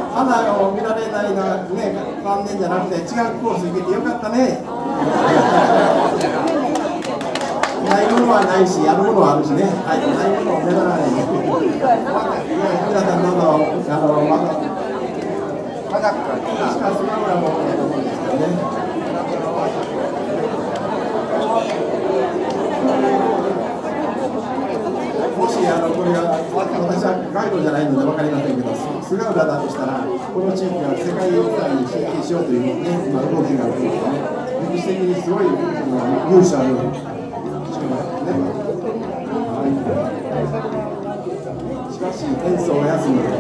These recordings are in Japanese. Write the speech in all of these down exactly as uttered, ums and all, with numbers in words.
花を見られないのはね、残念じゃなくて違うコース行けてよかったね。ないものはないし、あるものはあるしね。はい、ないものを目指らないで。皆さんどうぞ、あの、まだ。まだ。しかし、今村もいいと思うんですけどね。もし、あの、これが、私はガイドじゃないので分かりませんけど、菅浦だとしたら、この地域は世界遺産に申請しようというね、今動きがあるんですよね。歴史的にすごい勇者ある。しかし演奏が休む。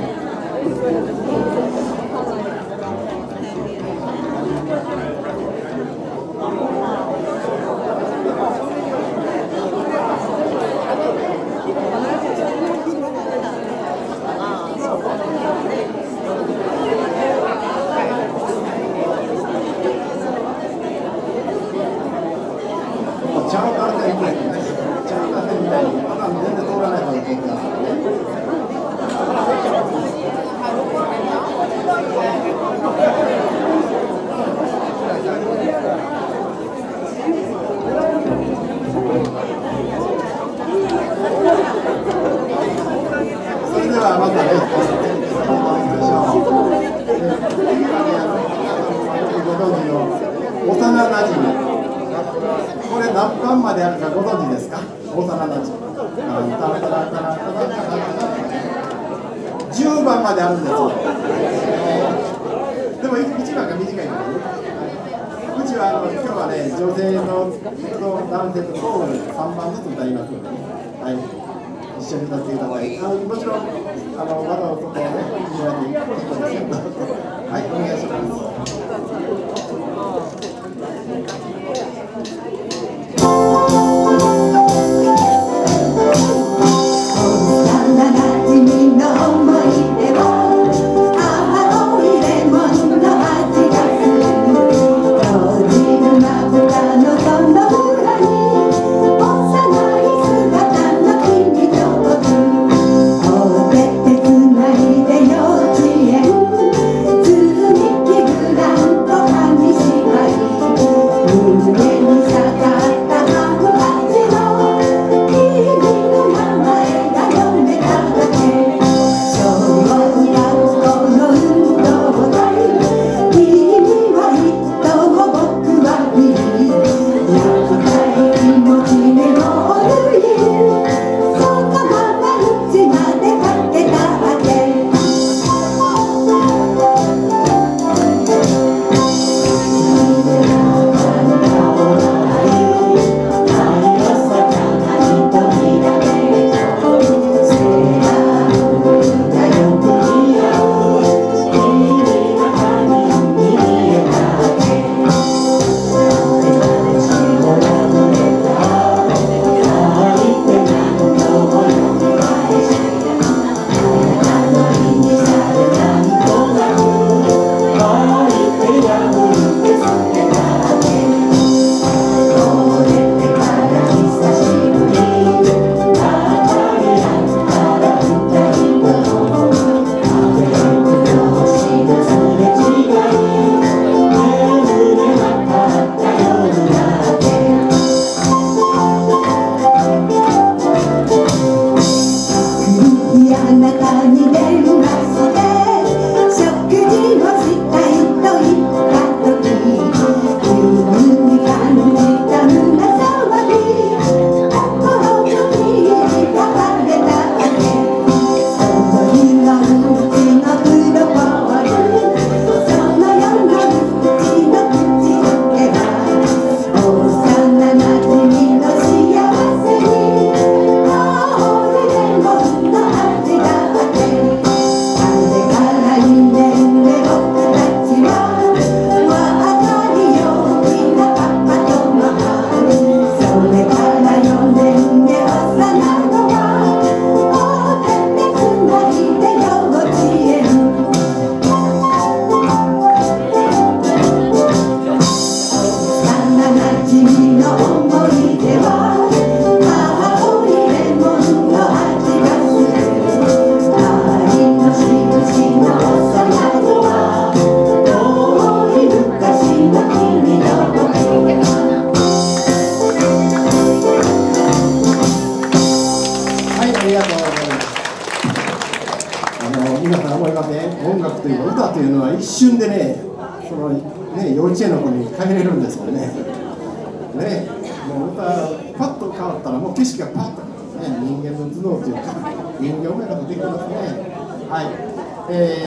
チャーター船みたいにね、チャーター船みたいに、まだ全然通らないと思ってます。それではまたね、次はね、ご存知の幼なじみ。これ何番まであるかご存知ですか？幼なじみ。じゅうばんまであるんですよ。でもいちばんが短いからね。うちはあの今日はね、女性のと男性と交互にさんばんずつ歌いますので、はい、一緒に歌っていただいて、あのもちろんあのまだお外をね、一緒に結構ですよ。はい、お願いします。 「 から思いません？音楽というか歌というのは一瞬でね、そのね幼稚園の子に変えれるんですよね。ね、もう歌パッと変わったらもう景色がパッとね、人間の頭脳というか人間をうまいことできてますね。はい。えー